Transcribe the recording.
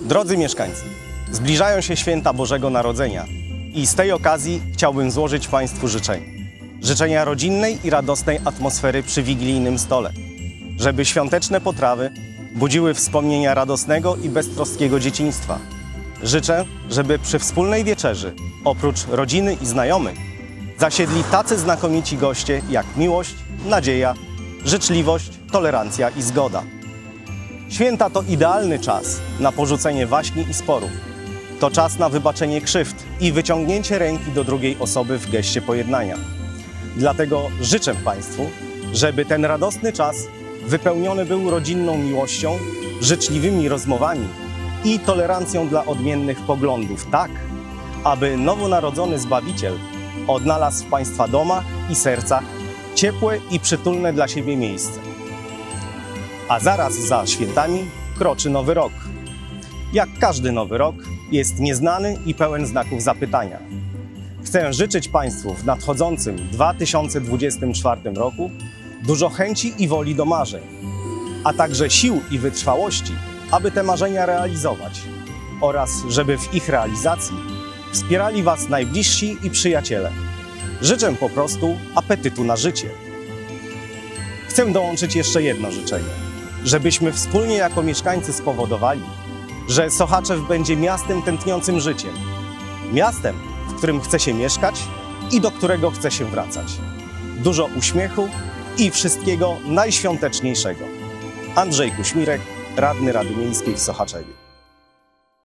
Drodzy mieszkańcy, zbliżają się święta Bożego Narodzenia i z tej okazji chciałbym złożyć Państwu życzenia. Życzenia rodzinnej i radosnej atmosfery przy wigilijnym stole, żeby świąteczne potrawy budziły wspomnienia radosnego i beztroskiego dzieciństwa. Życzę, żeby przy wspólnej wieczerzy, oprócz rodziny i znajomych, zasiedli tacy znakomici goście jak miłość, nadzieja, życzliwość, tolerancja i zgoda. Święta to idealny czas na porzucenie waśni i sporów. To czas na wybaczenie krzywd i wyciągnięcie ręki do drugiej osoby w geście pojednania. Dlatego życzę Państwu, żeby ten radosny czas wypełniony był rodzinną miłością, życzliwymi rozmowami i tolerancją dla odmiennych poglądów, tak, aby nowonarodzony Zbawiciel odnalazł w Państwa domach i sercach ciepłe i przytulne dla siebie miejsce. A zaraz za świętami kroczy Nowy Rok. Jak każdy Nowy Rok jest nieznany i pełen znaków zapytania. Chcę życzyć Państwu w nadchodzącym 2024 roku dużo chęci i woli do marzeń, a także sił i wytrwałości, aby te marzenia realizować oraz żeby w ich realizacji wspierali Was najbliżsi i przyjaciele. Życzę po prostu apetytu na życie. Chcę dołączyć jeszcze jedno życzenie, żebyśmy wspólnie jako mieszkańcy spowodowali, że Sochaczew będzie miastem tętniącym życiem. Miastem, w którym chce się mieszkać i do którego chce się wracać. Dużo uśmiechu i wszystkiego najświąteczniejszego. Andrzej Kuśmirek, radny Rady Miejskiej w Sochaczewie.